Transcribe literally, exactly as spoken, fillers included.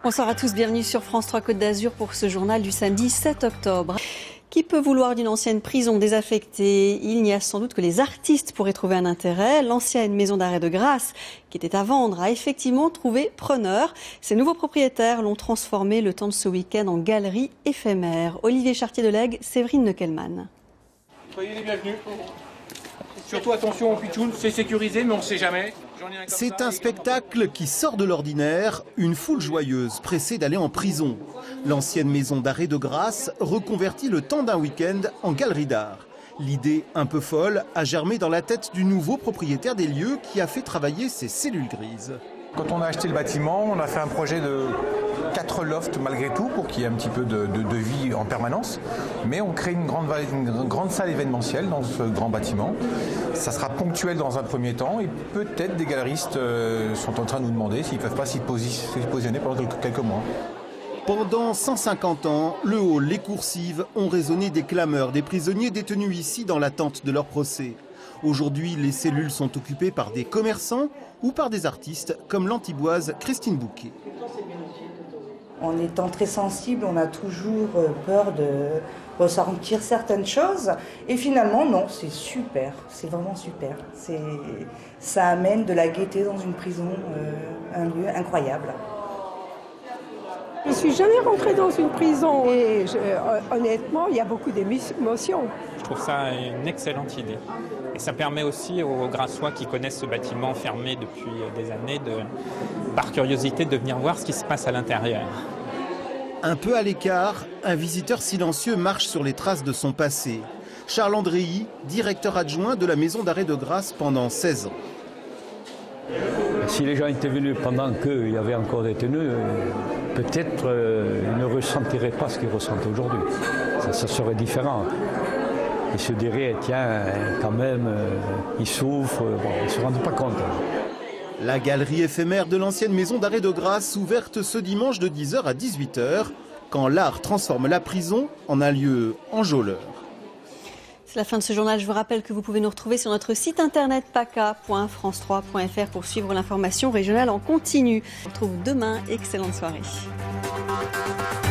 Bonsoir à tous, bienvenue sur France trois Côte d'Azur pour ce journal du samedi sept octobre. Qui peut vouloir d'une ancienne prison désaffectée? Il n'y a sans doute que les artistes pourraient trouver un intérêt. L'ancienne maison d'arrêt de Grasse, qui était à vendre, a effectivement trouvé preneur. Ses nouveaux propriétaires l'ont transformé le temps de ce week-end en galerie éphémère. Olivier Chartier-Delegue, Séverine Neckelmann. Soyez les bienvenus. Surtout attention au pitchoun, c'est sécurisé mais on ne sait jamais. C'est un spectacle qui sort de l'ordinaire, une foule joyeuse pressée d'aller en prison. L'ancienne maison d'arrêt de Grasse reconvertit le temps d'un week-end en galerie d'art. L'idée un peu folle a germé dans la tête du nouveau propriétaire des lieux qui a fait travailler ses cellules grises. Quand on a acheté le bâtiment, on a fait un projet de quatre lofts malgré tout pour qu'il y ait un petit peu de, de, de vie en permanence. Mais on crée une grande, une grande salle événementielle dans ce grand bâtiment. Ça sera ponctuel dans un premier temps et peut-être des galeristes euh, sont en train de nous demander s'ils ne peuvent pas s'y positionner pendant quelques, quelques mois. Pendant cent cinquante ans, le hall, les coursives ont résonné des clameurs des prisonniers détenus ici dans l'attente de leur procès. Aujourd'hui, les cellules sont occupées par des commerçants ou par des artistes comme l'antiboise Christine Bouquet. En étant très sensible, on a toujours peur de ressentir certaines choses. Et finalement, non, c'est super, c'est vraiment super. Ça amène de la gaieté dans une prison, euh, un lieu incroyable. Je ne suis jamais rentrée dans une prison et je, honnêtement, il y a beaucoup d'émotions. Je trouve ça une excellente idée. Et ça permet aussi aux Grassois qui connaissent ce bâtiment fermé depuis des années, de, par curiosité, de venir voir ce qui se passe à l'intérieur. Un peu à l'écart, un visiteur silencieux marche sur les traces de son passé. Charles Andréi, directeur adjoint de la maison d'arrêt de Grasse pendant seize ans. Si les gens étaient venus pendant qu'il y avait encore des détenus, peut-être euh, ils ne ressentiraient pas ce qu'ils ressentent aujourd'hui. Ça, ça serait différent. Ils se diraient, tiens, quand même, euh, ils souffrent, bon, ils ne se rendent pas compte. La galerie éphémère de l'ancienne maison d'arrêt de Grasse, ouverte ce dimanche de dix heures à dix-huit heures, quand l'art transforme la prison en un lieu enjôleur. C'est la fin de ce journal. Je vous rappelle que vous pouvez nous retrouver sur notre site internet p a c a point france trois point f r pour suivre l'information régionale en continu. On se retrouve demain. Excellente soirée.